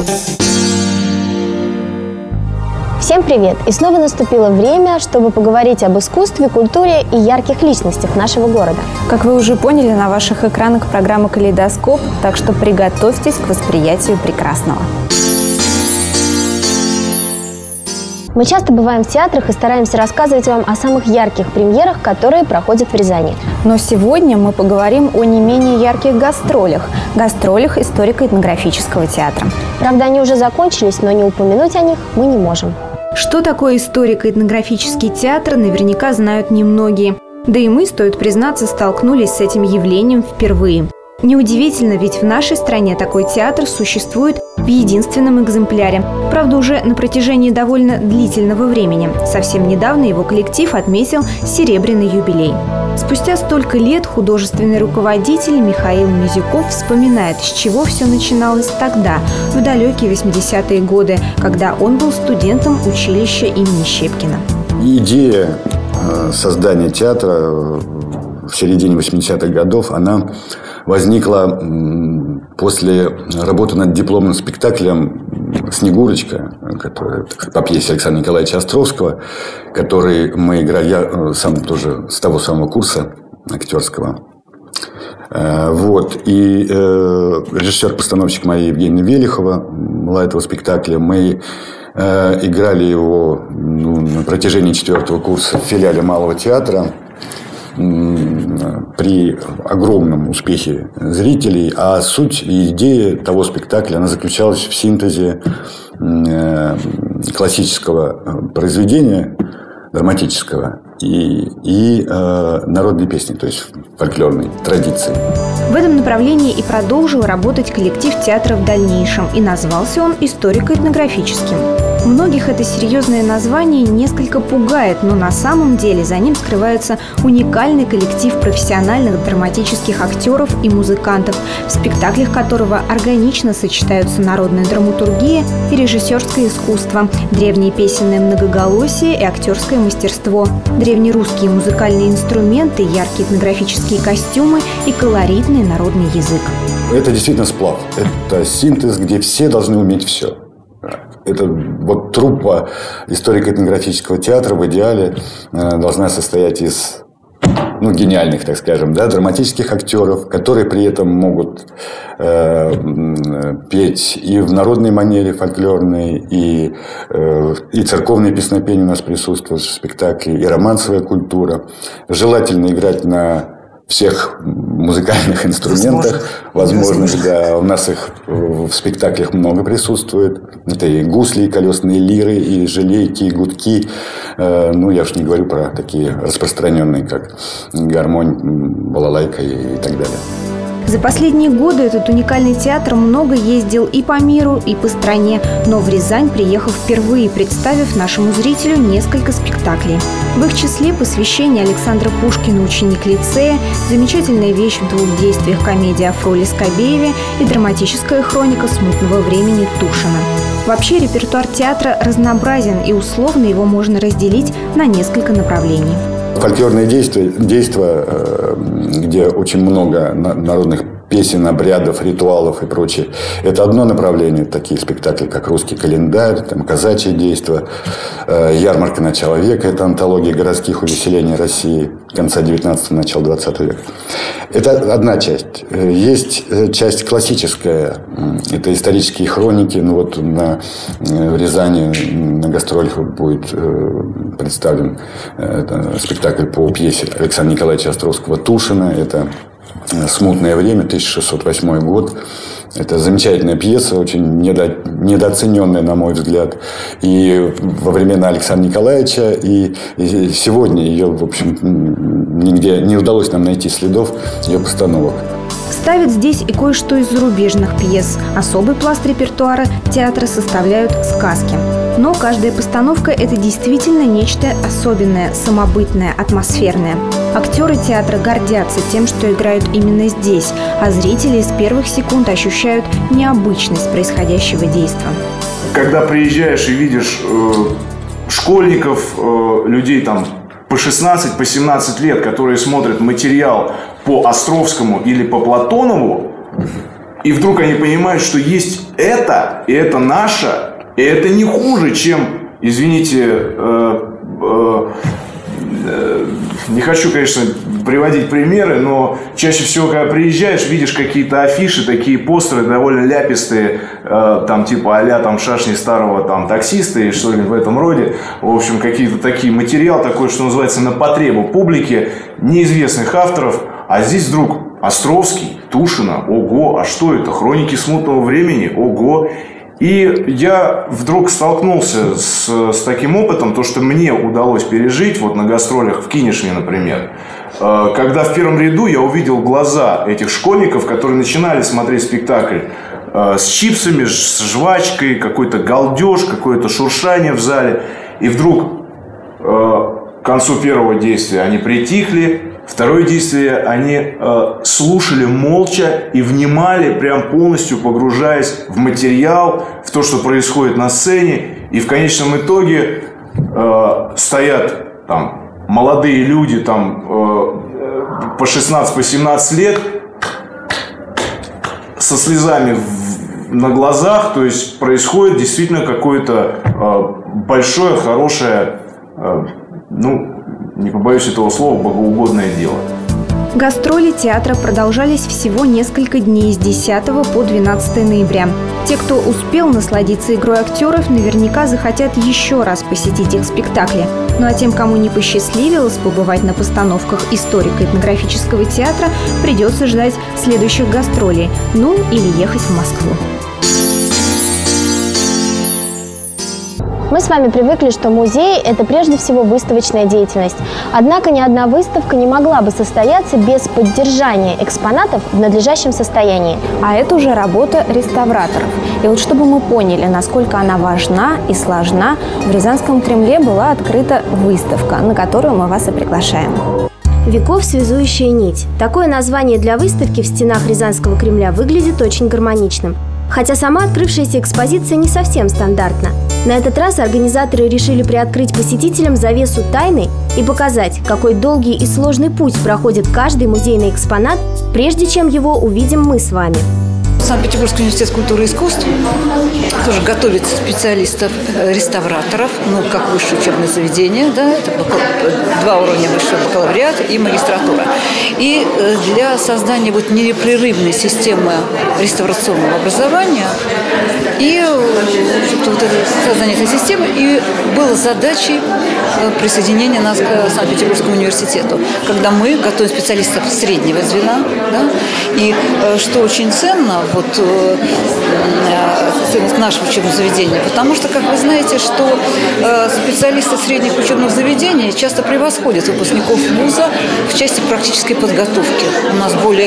Всем привет! И снова наступило время, чтобы поговорить об искусстве, культуре и ярких личностях нашего города. Как вы уже поняли, на ваших экранах программа «Калейдоскоп», так что приготовьтесь к восприятию прекрасного. Мы часто бываем в театрах и стараемся рассказывать вам о самых ярких премьерах, которые проходят в Рязани. Но сегодня мы поговорим о не менее ярких гастролях историко-этнографического театра. Правда, они уже закончились, но не упомянуть о них мы не можем. Что такое историко-этнографический театр, наверняка знают немногие. Да и мы, стоит признаться, столкнулись с этим явлением впервые. Неудивительно, ведь в нашей стране такой театр существует в единственном экземпляре. Правда, уже на протяжении довольно длительного времени. Совсем недавно его коллектив отметил серебряный юбилей. Спустя столько лет художественный руководитель Михаил Мизюков вспоминает, с чего все начиналось тогда, в далекие 80-е годы, когда он был студентом училища имени Щепкина. Идея создания театра в середине 80-х годов, она возникла после работы над дипломным спектаклем «Снегурочка», который, по пьесе Александра Николаевича Островского, который мы играли, я сам тоже с того самого курса актерского. Вот. И режиссер-постановщик моя Евгения Велихова была этого спектакля. Мы играли его на протяжении 4-го курса в филиале Малого театра при огромном успехе зрителей, а суть и идея того спектакля, она заключалась в синтезе классического произведения, драматического, и народной песни, то есть фольклорной традиции. В этом направлении и продолжил работать коллектив театра в дальнейшем, и назвался он историко-этнографическим. Многих это серьезное название несколько пугает, но на самом деле за ним скрывается уникальный коллектив профессиональных драматических актеров и музыкантов, в спектаклях которого органично сочетаются народная драматургия и режиссерское искусство, древние песенное многоголосие и актерское мастерство, древнерусские музыкальные инструменты, яркие этнографические костюмы и колоритный народный язык. Это действительно сплав. Это синтез, где все должны уметь все. Это вот труппа историко-этнографического театра в идеале должна состоять из гениальных, так скажем, драматических актеров, которые при этом могут петь и в народной манере фольклорной, и церковное песнопение у нас присутствует в спектакле, и романсовая культура. Желательно играть на всех музыкальных инструментах возможных. Да, у нас их в спектаклях много присутствует. Это и гусли, и колесные лиры, и желейки, и гудки. Я уж не говорю про такие распространенные, как гармонь, балалайка и так далее. За последние годы этот уникальный театр много ездил и по миру, и по стране, но в Рязань приехал впервые, представив нашему зрителю несколько спектаклей. В их числе посвящение Александра Пушкина «Ученик лицея», замечательная вещь в двух действиях комедия о Фроле Скобееве и драматическая хроника смутного времени Тушина. Вообще репертуар театра разнообразен, и условно его можно разделить на несколько направлений. Фольклорные действия, где очень много народных песен, обрядов, ритуалов и прочее. Это одно направление, такие спектакли, как «Русский календарь», «Казачье действо», «Ярмарка начала века», это антология городских увеселений России конца 19-го, начала 20 века. Это одна часть. Есть часть классическая, это исторические хроники. В Рязани на гастролях будет представлен спектакль по пьесе Александра Николаевича Островского «Тушина». Это «Смутное время», 1608 год. Это замечательная пьеса, очень недооцененная, на мой взгляд, и во времена Александра Николаевича, и сегодня ее, в общем, нигде не удалось нам найти следов ее постановок. Ставят здесь и кое-что из зарубежных пьес. Особый пласт репертуара театра составляют сказки. Но каждая постановка – это действительно нечто особенное, самобытное, атмосферное. Актеры театра гордятся тем, что играют именно здесь, а зрители с первых секунд ощущают необычность происходящего действия. Когда приезжаешь и видишь школьников, людей там по 16, по 17 лет, которые смотрят материал по Островскому или по Платонову, И вдруг они понимают, что есть это, и это наше, и это не хуже, чем, извините, не хочу, конечно, приводить примеры, но чаще всего, когда приезжаешь, видишь какие-то афиши, такие постеры довольно ляпистые, там типа а-ля там шашни старого там таксиста и что-нибудь в этом роде. В общем, какие-то такие материал такой, что называется, на потребу публики, неизвестных авторов. А здесь вдруг Островский, Тушина, ого, а что это? Хроники смутного времени, ого. И я вдруг столкнулся с таким опытом, то, что мне удалось пережить вот на гастролях в Кинешме, например, когда в первом ряду я увидел глаза этих школьников, которые начинали смотреть спектакль с чипсами, с жвачкой, какой-то галдеж, какое-то шуршание в зале. И вдруг к концу первого действия они притихли, второе действие они слушали молча и внимали, прям полностью погружаясь в материал, в то, что происходит на сцене. И в конечном итоге стоят там молодые люди там, по 16-17 лет со слезами на глазах. То есть происходит действительно какое-то большое, хорошее, не побоюсь этого слова, богоугодное дело. Гастроли театра продолжались всего несколько дней с 10 по 12 ноября. Те, кто успел насладиться игрой актеров, наверняка захотят еще раз посетить их спектакли. Ну а тем, кому не посчастливилось побывать на постановках историко-этнографического театра, придется ждать следующих гастролей, или ехать в Москву. Мы с вами привыкли, что музей – это прежде всего выставочная деятельность. Однако ни одна выставка не могла бы состояться без поддержания экспонатов в надлежащем состоянии. А это уже работа реставраторов. И вот чтобы мы поняли, насколько она важна и сложна, в Рязанском Кремле была открыта выставка, на которую мы вас и приглашаем. «Веков связующая нить». Такое название для выставки в стенах Рязанского Кремля выглядит очень гармоничным. Хотя сама открывшаяся экспозиция не совсем стандартна. На этот раз организаторы решили приоткрыть посетителям завесу тайны и показать, какой долгий и сложный путь проходит каждый музейный экспонат, прежде чем его увидим мы с вами. Санкт-Петербургский университет культуры и искусств тоже готовит специалистов-реставраторов, как высшее учебное заведение, да, это 2 уровня высшего бакалавриата и магистратура. И для создания непрерывной системы реставрационного образования и создание этой системы и было задачей присоединения нас к Санкт-Петербургскому университету, когда мы готовим специалистов среднего звена, да, и что очень ценно, ценность нашего учебного заведения, потому что, как вы знаете, что специалисты средних учебных заведений часто превосходят выпускников вуза в части практической подготовки. У нас более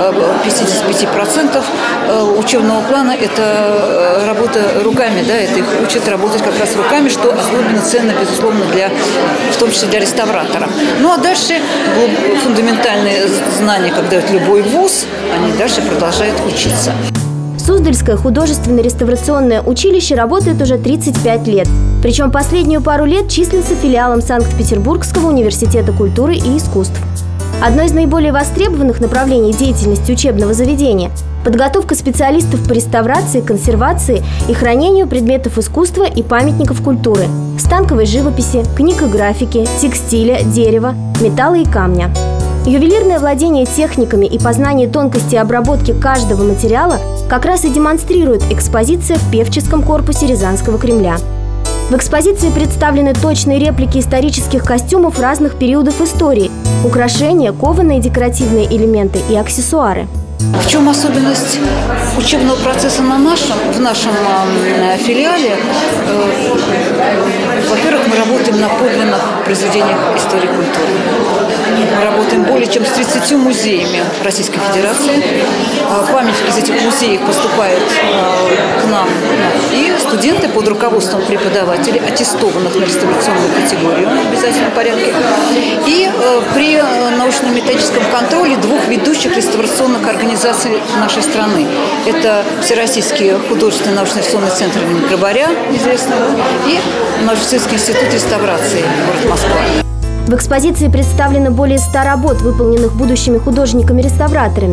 55% учебного плана – это работа руками, да, это их учат работать как раз руками, что особенно ценно, безусловно, в том числе для реставратора. А дальше фундаментальные знания, как дает любой вуз, они дальше продолжают учиться. Суздальское художественно-реставрационное училище работает уже 35 лет. Причем последнюю пару лет числится филиалом Санкт-Петербургского университета культуры и искусств. Одно из наиболее востребованных направлений деятельности учебного заведения – подготовка специалистов по реставрации, консервации и хранению предметов искусства и памятников культуры, станковой живописи, книг и графики, текстиля, дерева, металла и камня. Ювелирное владение техниками и познание тонкости обработки каждого материала как раз и демонстрирует экспозиция в певческом корпусе Рязанского Кремля. В экспозиции представлены точные реплики исторических костюмов разных периодов истории, украшения, кованые декоративные элементы и аксессуары. В чем особенность учебного процесса в нашем филиале? Во-первых, мы работаем на подлинных произведениях истории и культуры. Мы работаем более чем с 30 музеями Российской Федерации. Памятники из этих музеев поступают к нам. И студенты под руководством преподавателей, аттестованных на реставрационную категорию в обязательном порядке. И при научно-методическом контроле 2 ведущих реставрационных организаций нашей страны. Это Всероссийский художественный научно-реставрационный центр имени Крабаря, известного, и Научно-исследовательский институт реставрации, город Москва. В экспозиции представлено более 100 работ, выполненных будущими художниками-реставраторами. В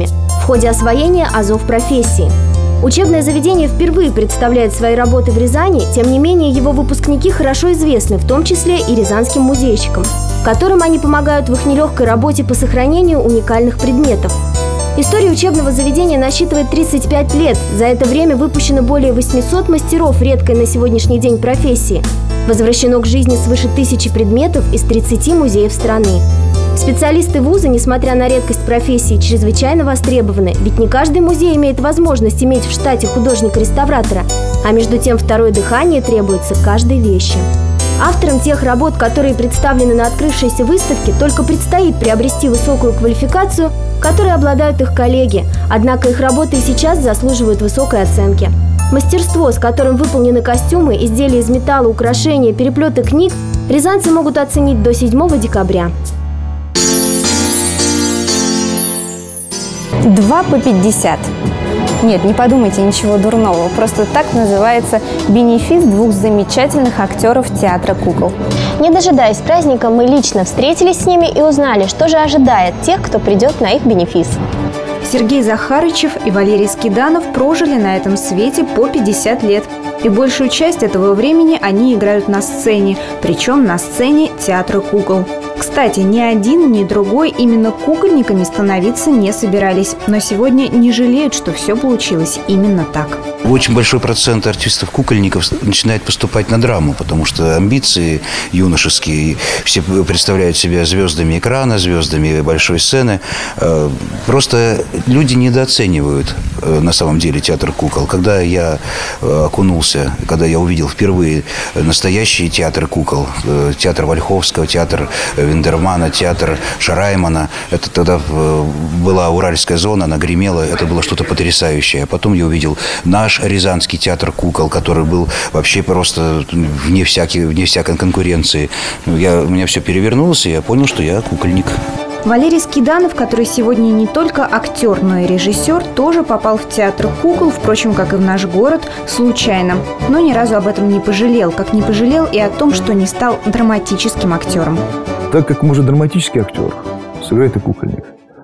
ходе освоения азов профессии. Учебное заведение впервые представляет свои работы в Рязани, тем не менее его выпускники хорошо известны, в том числе и рязанским музейщикам, которым они помогают в их нелегкой работе по сохранению уникальных предметов. История учебного заведения насчитывает 35 лет. За это время выпущено более 800 мастеров редкой на сегодняшний день профессии. Возвращено к жизни свыше 1000 предметов из 30 музеев страны. Специалисты вуза, несмотря на редкость профессии, чрезвычайно востребованы, ведь не каждый музей имеет возможность иметь в штате художника-реставратора, а между тем второе дыхание требуется каждой вещи. Авторам тех работ, которые представлены на открывшейся выставке, только предстоит приобрести высокую квалификацию, которой обладают их коллеги, однако их работы и сейчас заслуживают высокой оценки. Мастерство, с которым выполнены костюмы, изделия из металла, украшения, переплеты книг, рязанцы могут оценить до 7 декабря. 2 по 50. Нет, не подумайте ничего дурного. Просто так называется бенефис 2 замечательных актеров театра кукол. Не дожидаясь праздника, мы лично встретились с ними и узнали, что же ожидает тех, кто придет на их бенефис. Сергей Захарычев и Валерий Скиданов прожили на этом свете по 50 лет. И большую часть этого времени они играют на сцене, причем на сцене театра кукол. Кстати, ни один, ни другой именно кукольниками становиться не собирались, но сегодня не жалеют, что все получилось именно так. Очень большой процент артистов-кукольников начинает поступать на драму, потому что амбиции юношеские, все представляют себя звездами экрана, звездами большой сцены. Просто люди недооценивают на самом деле театр кукол. Когда я окунулся, когда я увидел впервые настоящий театр кукол, театр Вольховского, театр Виндермана, театр Шараймана, это тогда была Уральская зона, она гремела, это было что-то потрясающее. А потом я увидел наш Рязанский театр кукол, который был вообще просто вне всякой конкуренции. У меня все перевернулось, и я понял, что я кукольник. Валерий Скиданов, который сегодня не только актер, но и режиссер, тоже попал в театр кукол, впрочем, как и в наш город, случайно. Но ни разу об этом не пожалел, как не пожалел и о том, что не стал драматическим актером. Так как может драматический актер, сыграет и кукольник.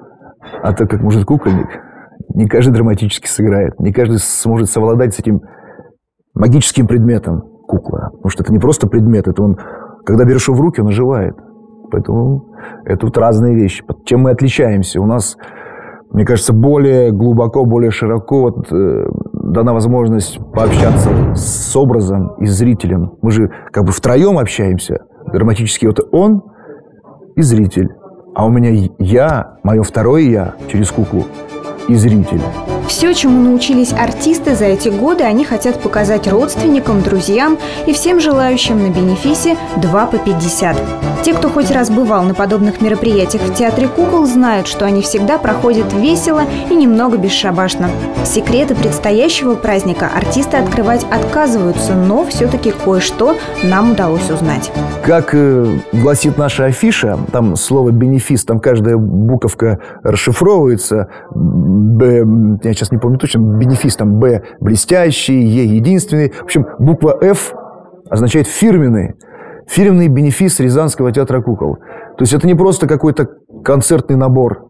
А так как может кукольник, не каждый драматически сыграет, не каждый сможет совладать с этим магическим предметом кукла. Потому что это не просто предмет, это он, когда берешь его в руки, он оживает. Поэтому это вот разные вещи. Чем мы отличаемся? У нас, мне кажется, более глубоко, более широко дана возможность пообщаться с образом и зрителем. Мы же как бы втроем общаемся. Драматически вот он и зритель. А у меня мое второе я через куклу и зритель. Все, чему научились артисты за эти годы, они хотят показать родственникам, друзьям и всем желающим на бенефисе 2 по 50. Те, кто хоть раз бывал на подобных мероприятиях в театре кукол, знают, что они всегда проходят весело и немного бесшабашно. Секреты предстоящего праздника артисты открывать отказываются, но все-таки кое-что нам удалось узнать. Как гласит наша афиша, там слово «бенефис», там каждая буковка расшифровывается. Б, я сейчас не помню точно, бенефис, там Б блестящий, Е единственный. В общем, буква Ф означает фирменный бенефис Рязанского театра кукол. То есть это не просто какой-то концертный набор.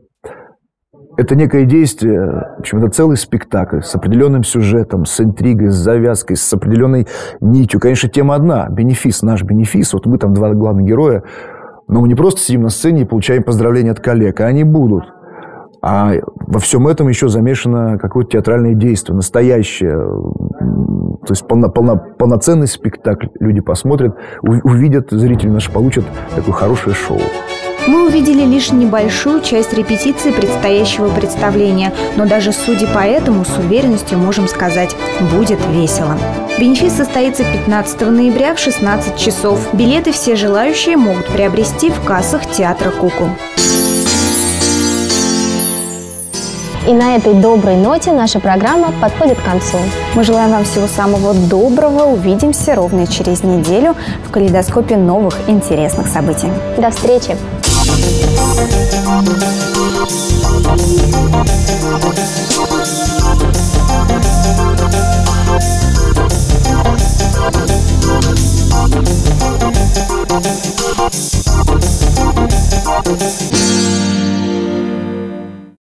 Это некое действие, в общем, это целый спектакль с определенным сюжетом, с интригой, с завязкой, с определенной нитью. Конечно, тема одна – бенефис, наш бенефис. Вот мы там 2 главных героя, но мы не просто сидим на сцене и получаем поздравления от коллег, а они будут. А во всем этом еще замешано какое-то театральное действие, настоящее. То есть полноценный спектакль. Люди посмотрят, увидят, зрители наши получат такое хорошее шоу. Мы увидели лишь небольшую часть репетиции предстоящего представления, но даже судя по этому, с уверенностью можем сказать, будет весело. Бенефис состоится 15 ноября в 16 часов. Билеты все желающие могут приобрести в кассах театра кукол. И на этой доброй ноте наша программа подходит к концу. Мы желаем вам всего самого доброго. Увидимся ровно через неделю в калейдоскопе новых интересных событий. До встречи! We'll be right back.